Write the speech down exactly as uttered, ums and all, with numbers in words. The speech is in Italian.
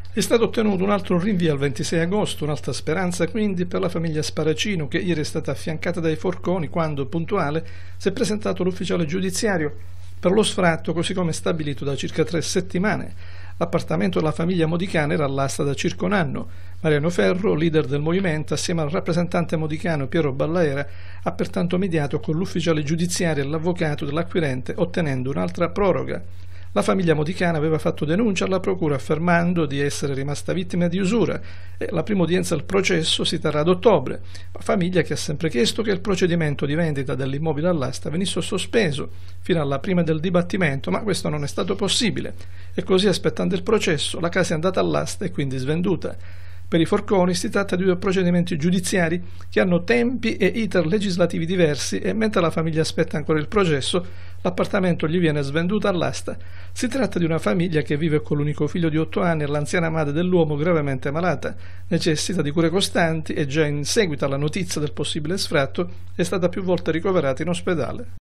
È stato ottenuto un altro rinvio al ventisei agosto, un'altra speranza quindi per la famiglia Sparacino, che ieri è stata affiancata dai forconi quando, puntuale, si è presentato l'ufficiale giudiziario per lo sfratto, così come stabilito da circa tre settimane. L'appartamento della famiglia Modicana era all'asta da circa un anno. Mariano Ferro, leader del movimento, assieme al rappresentante modicano Piero Ballaera, ha pertanto mediato con l'ufficiale giudiziario e l'avvocato dell'acquirente, ottenendo un'altra proroga. La famiglia modicana aveva fatto denuncia alla procura affermando di essere rimasta vittima di usura e la prima udienza del processo si terrà ad ottobre. La famiglia che ha sempre chiesto che il procedimento di vendita dell'immobile all'asta venisse sospeso fino alla prima del dibattimento, ma questo non è stato possibile e così, aspettando il processo, la casa è andata all'asta e quindi svenduta. Per i forconi si tratta di due procedimenti giudiziari che hanno tempi e iter legislativi diversi e mentre la famiglia aspetta ancora il processo, l'appartamento gli viene svenduto all'asta. Si tratta di una famiglia che vive con l'unico figlio di otto anni e l'anziana madre dell'uomo gravemente malata, necessita di cure costanti e già in seguito alla notizia del possibile sfratto è stata più volte ricoverata in ospedale.